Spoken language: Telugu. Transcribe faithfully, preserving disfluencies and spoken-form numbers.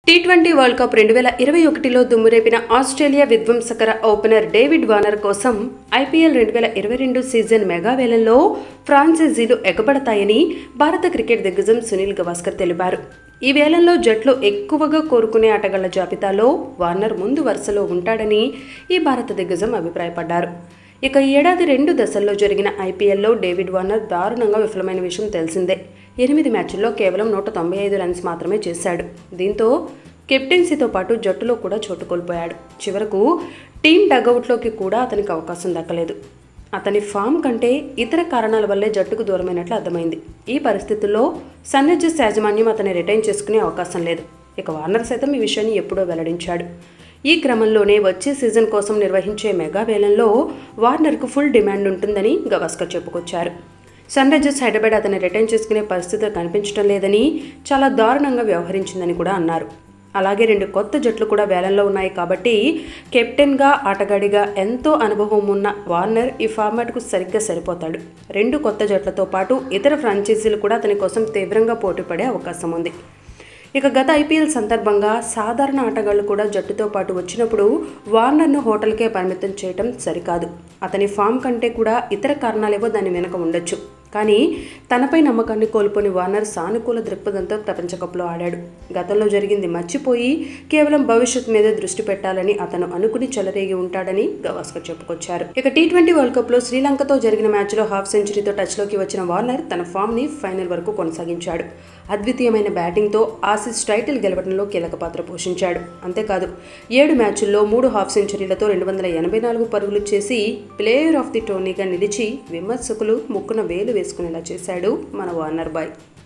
టీ ట్వంటీ వరల్డ్ కప్ రెండు వేల ఇరవై ఒకటిలో దుమ్మురేపిన ఆస్ట్రేలియా విధ్వంసకర ఓపెనర్ డేవిడ్ వార్నర్ కోసం ఐపీఎల్ రెండు వేల ఇరవై రెండు సీజన్ మెగా వేలంలో ఫ్రాంచైజీలు ఎగబడతాయని భారత క్రికెట్ దిగ్గజం సునీల్ గవాస్కర్ తెలిపారు. ఈ వేలంలో జట్లు ఎక్కువగా కోరుకునే ఆటగాళ్ల జాబితాలో వార్నర్ ముందు వరుసలో ఉంటాడని ఈ భారత దిగ్గజం అభిప్రాయపడ్డారు. ఇక ఈ ఏడాది రెండు దశల్లో జరిగిన ఐపీఎల్లో డేవిడ్ వార్నర్ దారుణంగా విఫలమైన విషయం తెలిసిందే. ఎనిమిది మ్యాచ్ల్లో కేవలం నూట తొంభై ఐదు రన్స్ మాత్రమే చేశాడు. దీంతో కెప్టెన్సీతో పాటు జట్టులో కూడా చోటు కోల్పోయాడు. చివరకు టీం డగౌట్లోకి కూడా అతనికి అవకాశం దక్కలేదు. అతని ఫామ్ కంటే ఇతర కారణాల వల్లే జట్టుకు దూరమైనట్లు అర్థమైంది. ఈ పరిస్థితుల్లో సన్ రైజర్స్ యాజమాన్యం అతన్ని రిటైన్ చేసుకునే అవకాశం లేదు. ఇక వార్నర్ సైతం ఈ విషయాన్ని ఎప్పుడో వెల్లడించాడు. ఈ క్రమంలోనే వచ్చే సీజన్ కోసం నిర్వహించే మెగా వేలంలో వార్నర్కు ఫుల్ డిమాండ్ ఉంటుందని గవాస్కర్ చెప్పుకొచ్చారు. సన్ రైజర్స్ హైదరాబాద్ అతన్ని రిటైన్ చేసుకునే పరిస్థితులు కనిపించడం లేదని, చాలా దారుణంగా వ్యవహరించిందని కూడా అన్నారు. అలాగే రెండు కొత్త జట్లు కూడా వేలంలో ఉన్నాయి కాబట్టి కెప్టెన్గా, ఆటగాడిగా ఎంతో అనుభవం ఉన్న వార్నర్ ఈ ఫార్మాట్కు సరిగ్గా సరిపోతాడు. రెండు కొత్త జట్లతో పాటు ఇతర ఫ్రాంచైజీలు కూడా అతని కోసం తీవ్రంగా పోటీపడే అవకాశం ఉంది. ఇక గత ఐపీఎల్ సందర్భంగా సాధారణ ఆటగాళ్లు కూడా జట్టుతో పాటు వచ్చినప్పుడు వార్నర్ను హోటల్కే పరిమితం చేయటం సరికాదు. అతని ఫామ్ కంటే కూడా ఇతర కారణాలేవో దాని వెనుక ఉండొచ్చు. కానీ తనపై నమ్మకాన్ని కోల్పోని వార్నర్ సానుకూల దృక్పథంతో ప్రపంచ కప్లో ఆడాడు. గతంలో జరిగింది మర్చిపోయి కేవలం భవిష్యత్ మీద దృష్టి పెట్టాలని అతను అనుకుని చెలరేగి ఉంటాడని గవాస్కర్ చెప్పుకొచ్చారు. ఇక టీ ట్వంటీ వరల్డ్ కప్లో శ్రీలంకతో జరిగిన మ్యాచ్లో హాఫ్ సెంచరీతో టచ్లోకి వచ్చిన వార్నర్ తన ఫామ్ని ఫైనల్ వరకు కొనసాగించాడు. అద్వితీయమైన బ్యాటింగ్తో ఆసీస్ టైటిల్ గెలవడంలో కీలక పాత్ర పోషించాడు. అంతేకాదు ఏడు మ్యాచ్ల్లో మూడు హాఫ్ సెంచరీలతో రెండు వందల ఎనభై నాలుగు పరుగులు చేసి ప్లేయర్ ఆఫ్ ది టోర్నీగా నిలిచి విమర్శకులు ముక్కున వేలు వేసుకునేలా చేశాడు మన వార్నర్ బాయ్.